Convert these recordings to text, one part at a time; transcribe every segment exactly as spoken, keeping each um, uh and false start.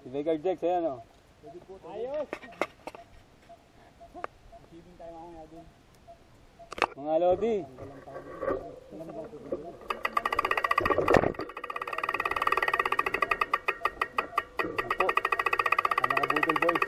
Si Vegar Jax, ayan o. Ayos! Mga Lodi. Ito. Ang mga budol boys.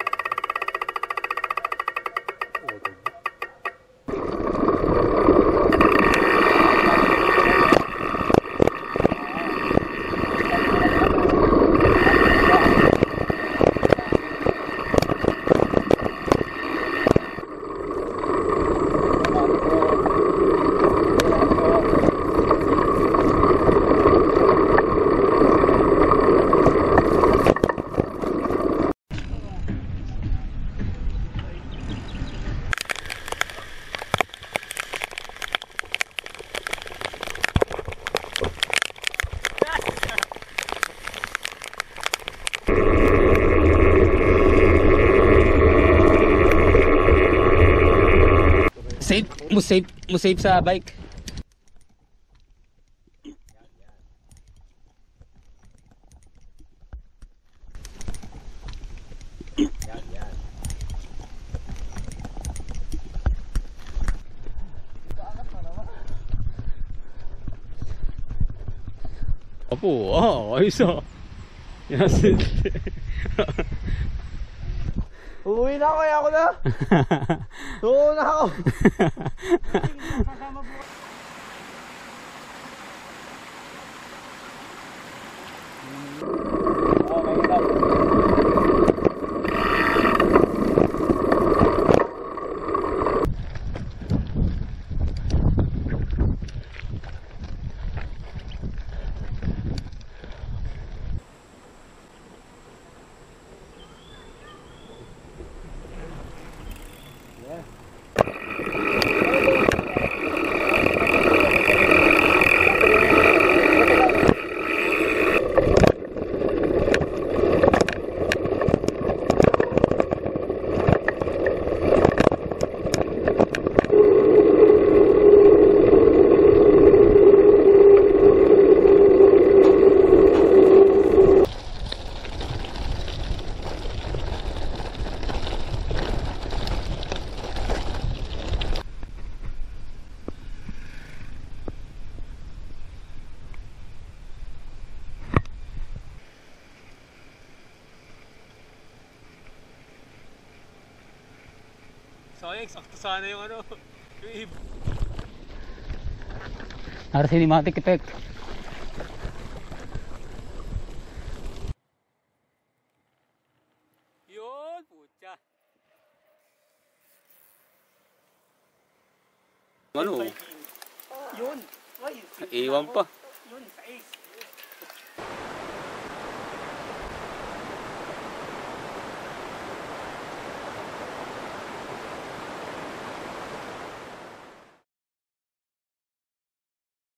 Safe, mo safe, mo safe sa bike. Opo, oh, ayos oh. Yes. Uuwi na ako, kaya ako na. Oo na ako. Sayang, sakto sana yung ano, yung hib. Para cinematic effect. Yun, putya. Ano? Yun. Ay, Iwan pa. yun, sa ace.